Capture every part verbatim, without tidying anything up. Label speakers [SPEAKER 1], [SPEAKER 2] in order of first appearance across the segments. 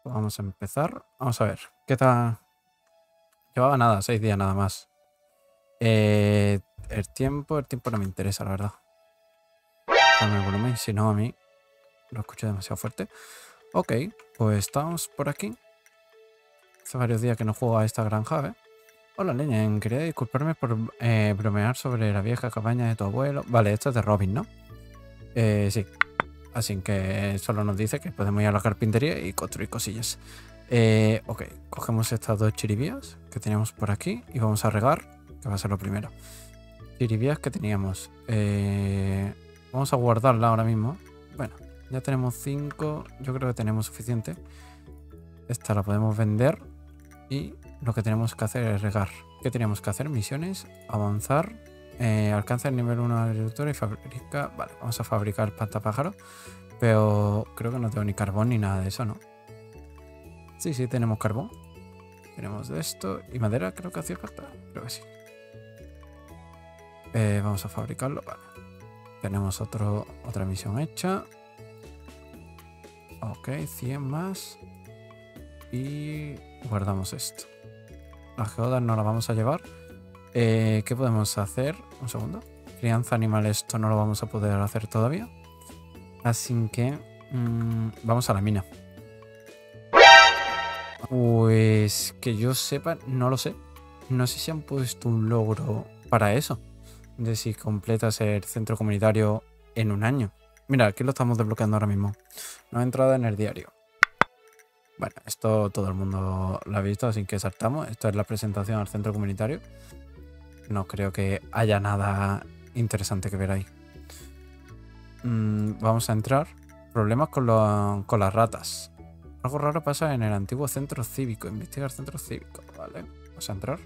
[SPEAKER 1] Pues vamos a empezar. Vamos a ver. ¿Qué tal? Llevaba nada, seis días nada más. Eh, el tiempo, el tiempo no me interesa, la verdad. Dame el volumen, si no a mí lo escucho demasiado fuerte. Ok, pues estamos por aquí. Hace varios días que no juego a esta granja, ¿eh? Hola, Leñen. Quería disculparme por eh, bromear sobre la vieja cabaña de tu abuelo. Vale, esto es de Robin, ¿no? Eh, sí. Así que solo nos dice que podemos ir a la carpintería y construir cosillas. Eh, ok, cogemos estas dos chiribías que teníamos por aquí y vamos a regar, que va a ser lo primero. Chiribías que teníamos. Eh, vamos a guardarla ahora mismo. Bueno, ya tenemos cinco. Yo creo que tenemos suficiente. Esta la podemos vender y lo que tenemos que hacer es regar. ¿Qué teníamos que hacer? Misiones, avanzar. Eh, alcanza el nivel uno de agricultura y fabrica... Vale, vamos a fabricar el espantapájaro. Pero creo que no tengo ni carbón ni nada de eso, ¿no? Sí, sí, tenemos carbón. Tenemos de esto. Y madera creo que hacía falta. Creo que sí. Eh, vamos a fabricarlo. Vale. Tenemos otro, otra misión hecha. Ok, cien más. Y guardamos esto. Las geodas no las vamos a llevar. Eh, ¿Qué podemos hacer? Un segundo. Crianza animal, esto no lo vamos a poder hacer todavía. Así que mmm, vamos a la mina. Pues que yo sepa, no lo sé. No sé si han puesto un logro para eso. De si completas el centro comunitario en un año. Mira, aquí lo estamos desbloqueando ahora mismo. No ha entrado en el diario. Bueno, esto todo el mundo lo ha visto, así que saltamos. Esto es la presentación al centro comunitario. No creo que haya nada interesante que ver ahí. Mm, vamos a entrar. Problemas con, lo, con las ratas. Algo raro pasa en el antiguo centro cívico. Investigar centro cívico, ¿vale? Vamos a entrar.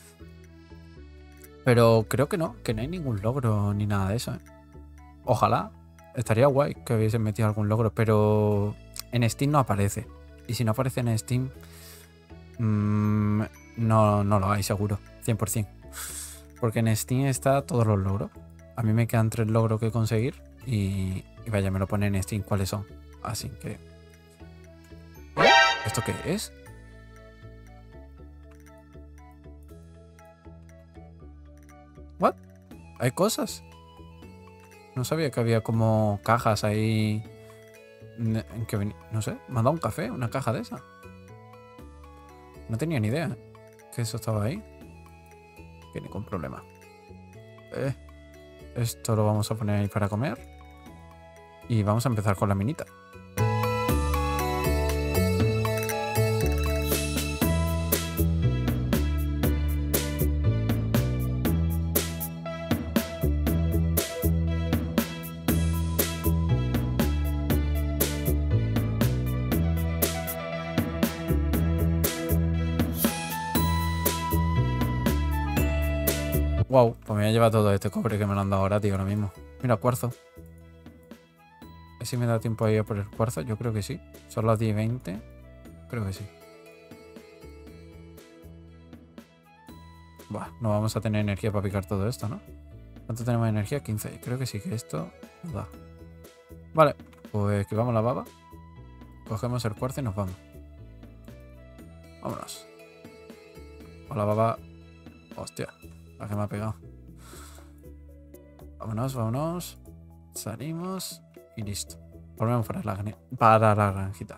[SPEAKER 1] Pero creo que no, que no hay ningún logro ni nada de eso, ¿eh? Ojalá. Estaría guay que hubiesen metido algún logro, pero en Steam no aparece. Y si no aparece en Steam, mmm, no, no lo hay seguro, cien por cien. Porque en Steam está todos los logros. A mí me quedan tres logros que conseguir y, y vaya, me lo pone en Steam cuáles son. Así que... ¿Esto qué es? ¿What? ¿Hay cosas? No sabía que había como cajas ahí en que venía... No sé, me han dado un café, una caja de esa. No tenía ni idea que eso estaba ahí. Que ningún problema. Eh, esto lo vamos a poner ahí para comer. Y vamos a empezar con la minita. Wow, pues me voy a llevar todo este cobre que me lo han dado ahora, tío, ahora mismo. Mira, cuarzo. Si me da tiempo a ir a por el cuarzo, yo creo que sí. Son las diez y veinte. Creo que sí. Buah, no vamos a tener energía para picar todo esto, ¿no? ¿Cuánto tenemos de energía? quince. Creo que sí, que esto nos da. Vale, pues que vamos a la baba. Cogemos el cuarzo y nos vamos. Vámonos. Hola, baba. Hostia, la que me ha pegado. Vámonos, vámonos. Salimos y listo. Volvemos para la, para la granjita.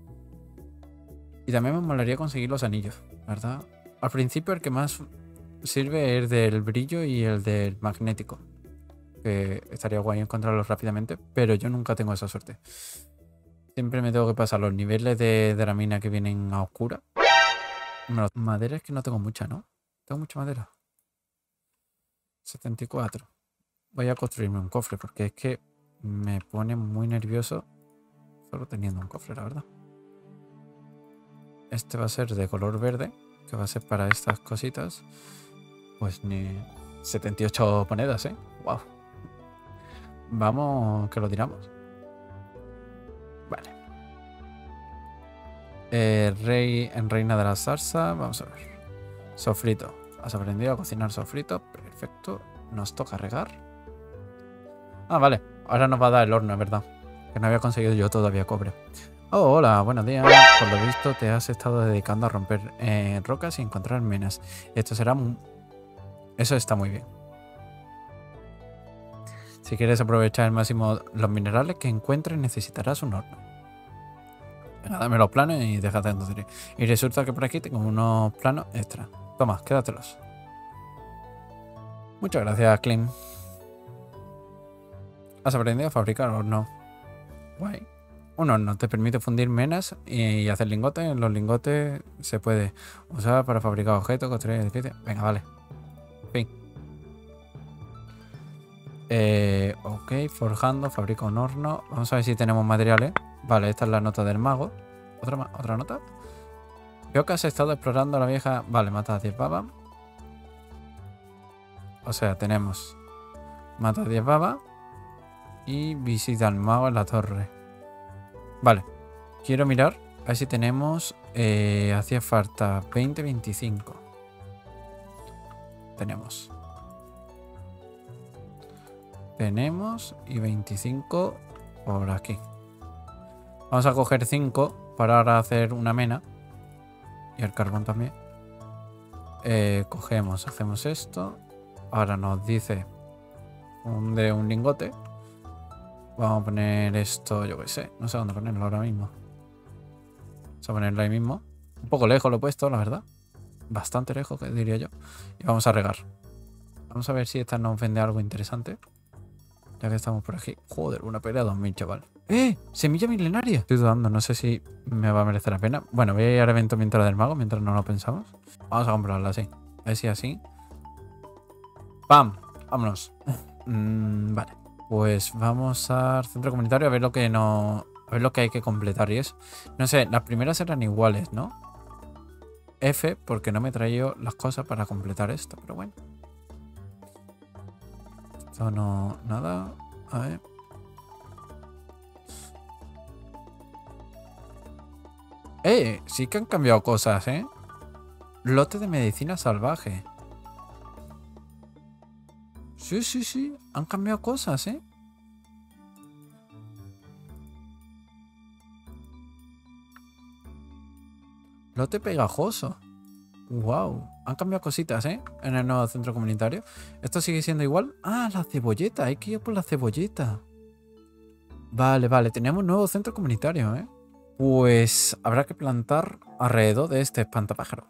[SPEAKER 1] Y también me molaría conseguir los anillos, ¿verdad? Al principio el que más sirve es del brillo y el del magnético. Que estaría guay encontrarlos rápidamente, pero yo nunca tengo esa suerte. Siempre me tengo que pasar los niveles de, de la mina que vienen a oscura. Madera es que no tengo mucha, ¿no? Tengo mucha madera. setenta y cuatro. Voy a construirme un cofre porque es que me pone muy nervioso solo teniendo un cofre, la verdad. Este va a ser de color verde, que va a ser para estas cositas. Pues ni setenta y ocho monedas, ¿eh? Wow. Vamos, que lo tiramos. Vale. Eh, rey en reina de la salsa. Vamos a ver. Sofrito. Has aprendido a cocinar sofrito. Perfecto. Nos toca regar. Ah, vale. Ahora nos va a dar el horno, es verdad. Que no había conseguido yo todavía cobre. Oh, hola, buenos días. Por lo visto te has estado dedicando a romper eh, rocas y encontrar menas. Esto será... mu- Eso está muy bien. Si quieres aprovechar al máximo los minerales que encuentres, necesitarás un horno. Venga, dame los planos y déjate de tonterías. Y resulta que por aquí tengo unos planos extra. Toma, quédatelos. Muchas gracias, Clint. ¿Has aprendido a fabricar horno? Guay. Un horno te permite fundir menas y hacer lingotes. Los lingotes se puede usar para fabricar objetos, construir edificios. Venga, vale. Fin. Eh, ok, forjando, fabrico un horno. Vamos a ver si tenemos materiales. Vale, esta es la nota del mago. ¿Otra, ma- otra nota? Veo que has estado explorando la vieja... Vale, mata a diez babas. O sea, tenemos... Mata a diez babas. Y visita al mago en la torre. Vale. Quiero mirar. A ver si tenemos... Eh, hacía falta veinte, veinticinco. Tenemos. Tenemos. Y veinticinco por aquí. Vamos a coger cinco para ahora hacer una mena. Y el carbón también. Eh, cogemos, hacemos esto. Ahora nos dice un, de un lingote. Vamos a poner esto, yo qué sé. No sé dónde ponerlo ahora mismo. Vamos a ponerlo ahí mismo. Un poco lejos lo he puesto, la verdad. Bastante lejos, diría yo. Y vamos a regar. Vamos a ver si esta nos vende algo interesante. Ya que estamos por aquí. Joder, una pelea de dos mil, chaval. ¡Eh! ¡Semilla milenaria! Estoy dudando, no sé si me va a merecer la pena. Bueno, voy a ir al evento mientras del mago, mientras no lo pensamos. Vamos a comprarla así. A ver si así. ¡Pam! Vámonos. mm, vale. Pues vamos al centro comunitario a ver lo que no. A ver lo que hay que completar y eso. No sé, las primeras eran iguales, ¿no? F, porque no me he traído las cosas para completar esto, pero bueno. Esto no. Nada. A ver. ¡Eh! Sí que han cambiado cosas, ¿eh? Lote de medicina salvaje. Sí, sí, sí. Han cambiado cosas, ¿eh? Lote pegajoso. Wow. Han cambiado cositas, ¿eh? En el nuevo centro comunitario. ¿Esto sigue siendo igual? Ah, la cebolleta. Hay que ir por la cebolleta. Vale, vale. Tenemos un nuevo centro comunitario, ¿eh? Pues habrá que plantar alrededor de este espantapájaro.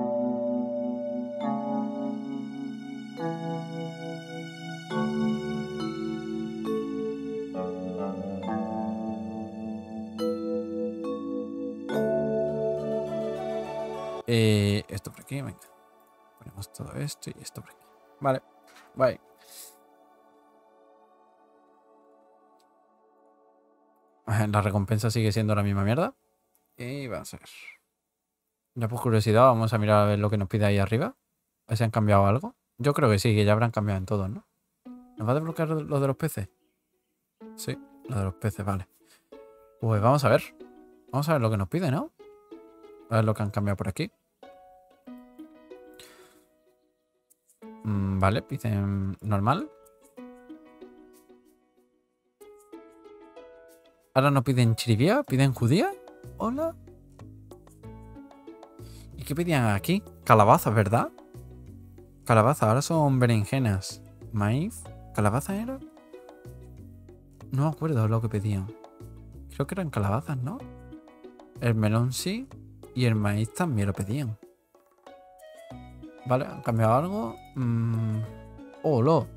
[SPEAKER 1] Eh, esto por aquí, venga. Ponemos todo esto y esto por aquí. Vale, bye. La recompensa sigue siendo la misma mierda. Y va a ser. Ya por curiosidad, vamos a mirar a ver lo que nos pide ahí arriba. A ver si han cambiado algo. Yo creo que sí, que ya habrán cambiado en todo, ¿no? ¿Nos va a desbloquear lo de los peces? Sí, lo de los peces, vale. Pues vamos a ver. Vamos a ver lo que nos pide, ¿no? A ver lo que han cambiado por aquí. Mm, vale, piden normal. Ahora no piden chiribía, piden judía. Hola. ¿Y qué pedían aquí? Calabazas, ¿verdad? Calabaza, ahora son berenjenas. Maíz. ¿Calabaza era? No me acuerdo lo que pedían. Creo que eran calabazas, ¿no? El melón sí. Y el maíz también lo pedían. Vale, ¿han cambiado algo? Mm. Oh, lo.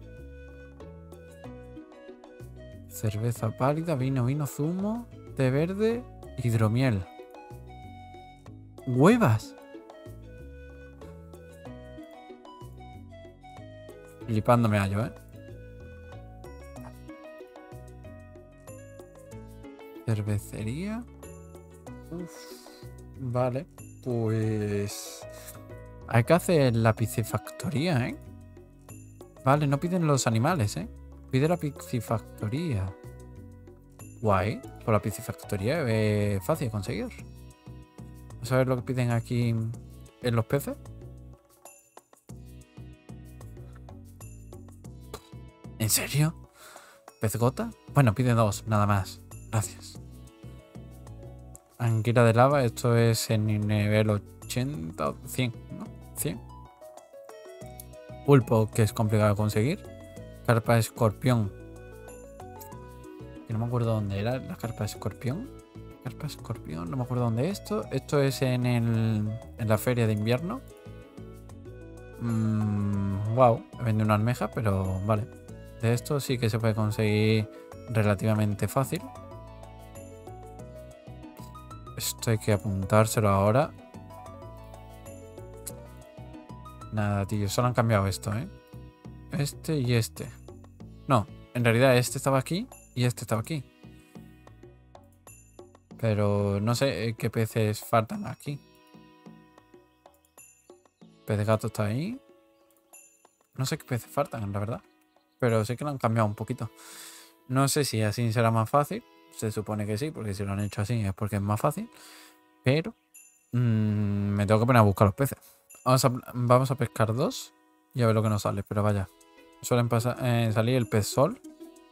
[SPEAKER 1] Cerveza pálida, vino, vino, zumo, té verde, hidromiel. ¡Huevas! Flipándome a yo, ¿eh? Cervecería. Uf. Vale, pues... Hay que hacer la piscifactoría, ¿eh? Vale, no piden los animales, ¿eh? Pide la piscifactoría. Guay. Por la piscifactoría es fácil de conseguir. Vamos a ver lo que piden aquí en los peces. ¿En serio? ¿Pez gota? Bueno, pide dos, nada más. Gracias. Anguila de lava, esto es en nivel ochenta, cien, ¿no? cien. Pulpo, que es complicado de conseguir. Carpa de escorpión. Que no me acuerdo dónde era la carpa de escorpión. Carpa de escorpión, no me acuerdo dónde es esto. Esto es en, el, en la feria de invierno. Mm, wow, vende una almeja, pero vale. De esto sí que se puede conseguir relativamente fácil. Esto hay que apuntárselo ahora. Nada, tío, solo han cambiado esto, ¿eh? Este y este. No, en realidad este estaba aquí y este estaba aquí. Pero no sé qué peces faltan aquí. Pez de gato está ahí. No sé qué peces faltan, la verdad. Pero sé que lo han cambiado un poquito. No sé si así será más fácil. Se supone que sí, porque si lo han hecho así es porque es más fácil. Pero mmm, me tengo que poner a buscar los peces. Vamos a, vamos a pescar dos y a ver lo que nos sale. Pero vaya, suelen pasar, eh, salir el pez sol.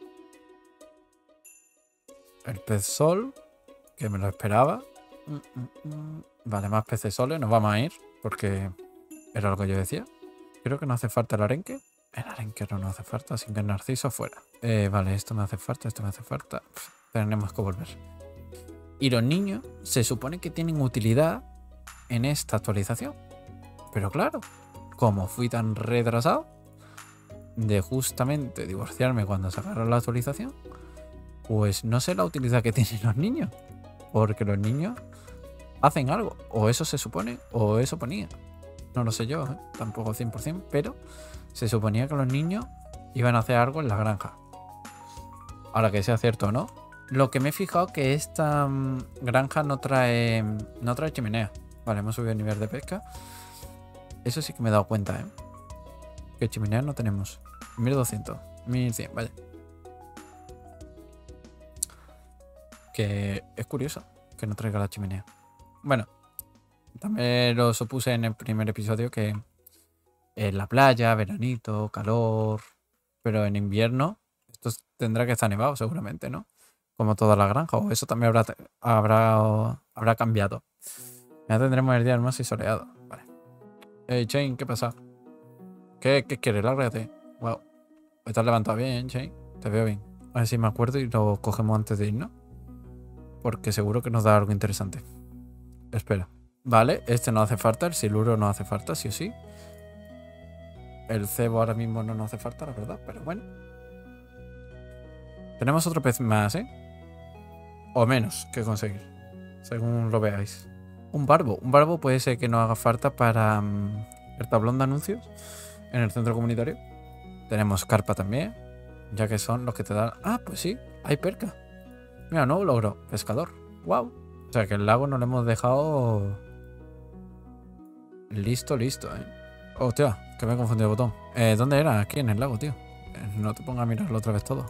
[SPEAKER 1] El pez sol, que me lo esperaba. Mm, mm, mm. Vale, más peces soles. Nos vamos a ir porque era lo que yo decía. Creo que no hace falta el arenque. El arenque no nos hace falta, así que el narciso fuera. Eh, vale, esto me hace falta, esto me hace falta. Pff, tenemos que volver. Y los niños se supone que tienen utilidad en esta actualización. Pero claro, como fui tan retrasado de justamente divorciarme cuando sacaron la actualización, pues no sé la utilidad que tienen los niños. Porque los niños hacen algo. O eso se supone, o eso ponía. No lo sé yo, ¿eh? Tampoco cien por cien, pero se suponía que los niños iban a hacer algo en la granja. Ahora que sea cierto o no. Lo que me he fijado que esta um, granja no trae no trae chimenea. Vale, hemos subido el nivel de pesca. Eso sí que me he dado cuenta, ¿eh? Que chimenea no tenemos. mil doscientos, mil cien, vaya. Que es curioso que no traiga la chimenea. Bueno, también lo supuse en el primer episodio que en la playa, veranito, calor, pero en invierno esto tendrá que estar nevado seguramente, ¿no? Como toda la granja, o eso también habrá, habrá, habrá cambiado. Ya tendremos el día hermoso y soleado. Vale. Hey, Shane, ¿qué pasa? ¿Qué, qué quieres? Lárgate. Wow. Estás levantado bien, Shane. Te veo bien. A ver si me acuerdo y lo cogemos antes de irnos. Porque seguro que nos da algo interesante. Espera. Vale, este no hace falta. El siluro no hace falta, sí o sí. El cebo ahora mismo no nos hace falta, la verdad. Pero bueno. Tenemos otro pez más, ¿eh? O menos que conseguir. Según lo veáis. Un barbo. Un barbo puede ser que nos haga falta para um, el tablón de anuncios en el centro comunitario. Tenemos carpa también. Ya que son los que te dan... Ah, pues sí. Hay perca. Mira, nuevo logro. Pescador. Wow. O sea que el lago no lo hemos dejado... Listo, listo, ¿eh? Hostia, que me he confundido el botón. Eh, ¿Dónde era? Aquí en el lago, tío. Eh, no te pongas a mirarlo otra vez todo.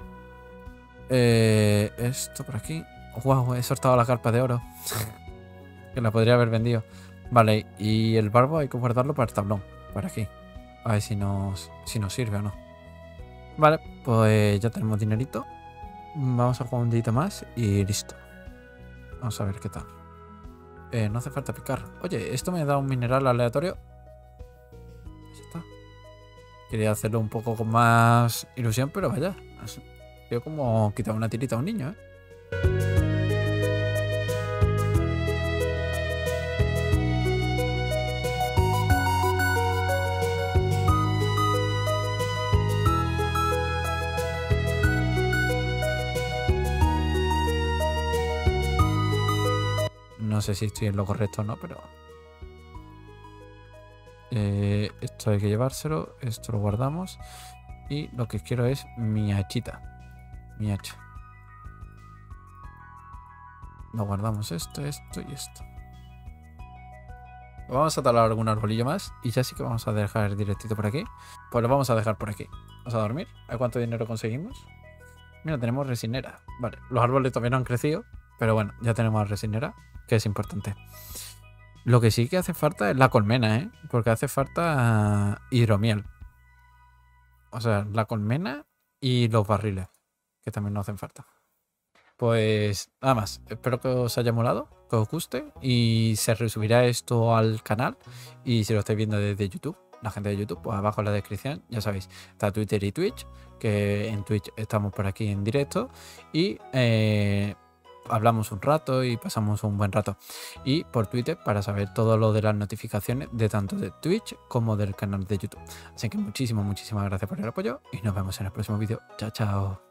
[SPEAKER 1] Eh, esto por aquí. Wow, he soltado la carpa de oro. Que la podría haber vendido. Vale, y el barbo hay que guardarlo para el tablón. Para aquí. A ver si nos, si nos sirve o no. Vale, pues ya tenemos dinerito. Vamos a jugar un día más y listo. Vamos a ver qué tal. Eh, no hace falta picar. Oye, esto me da un mineral aleatorio. Ya está. Quería hacerlo un poco con más ilusión, pero vaya. Yo como quitar una tirita a un niño, ¿eh? No sé si estoy en lo correcto o no, pero... Eh, esto hay que llevárselo. Esto lo guardamos. Y lo que quiero es mi hachita. Mi hacha. Lo guardamos esto, esto y esto. Vamos a talar algún arbolillo más. Y ya sí que vamos a dejar directito por aquí. Pues lo vamos a dejar por aquí. Vamos a dormir. A ver cuánto dinero conseguimos. Mira, tenemos resinera. Vale, los árboles todavía no han crecido. Pero bueno, ya tenemos resinera, que es importante. Lo que sí que hace falta es la colmena, ¿eh? Porque hace falta hidromiel. O sea, la colmena y los barriles, que también no hacen falta. Pues nada más. Espero que os haya molado. que os guste y se resubirá esto al canal. Y si lo estáis viendo desde YouTube, la gente de YouTube, pues abajo en la descripción, ya sabéis, está Twitter y Twitch, que en Twitch estamos por aquí en directo y eh, hablamos un rato y pasamos un buen rato. Y por Twitter para saber todo lo de las notificaciones de tanto de Twitch como del canal de YouTube. Así que muchísimas, muchísimas gracias por el apoyo y nos vemos en el próximo vídeo. Chao, chao.